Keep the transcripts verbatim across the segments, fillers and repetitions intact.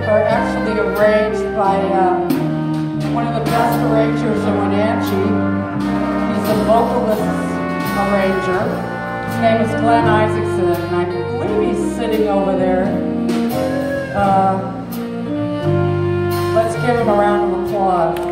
are actually arranged by uh, one of the best arrangers in Wenatchee. He's a vocalist arranger. His name is Glenn Isaacson, and I believe he's sitting over there. Uh, let's give him a round of applause.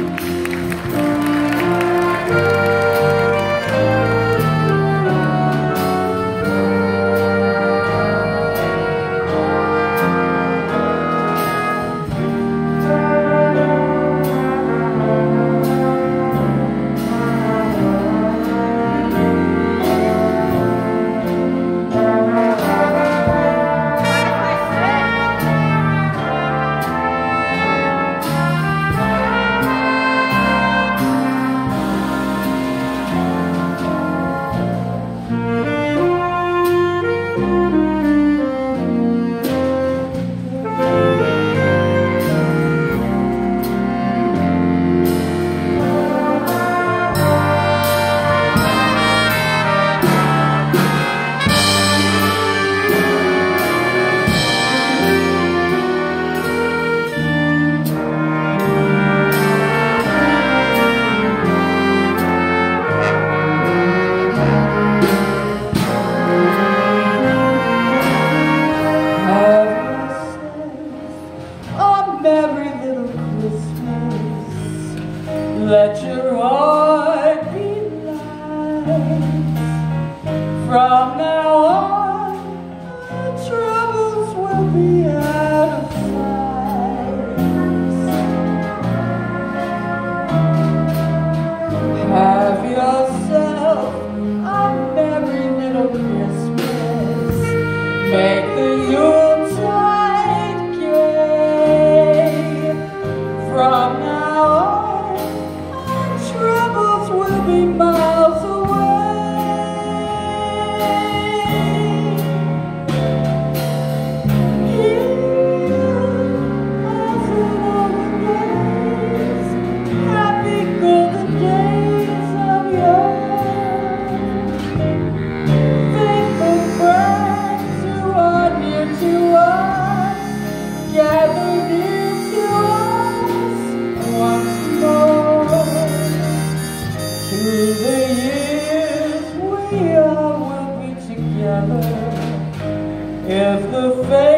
Let your heart be light. From now on, our troubles will be out of sight. Have yourself a merry little Christmas. Make the Yuletide gay. From now on, troubles will be miles away. Here, as in olden days, happy golden days of yore. Think of friends who are near to us, gather near to us once more. Through the years we all will be together if the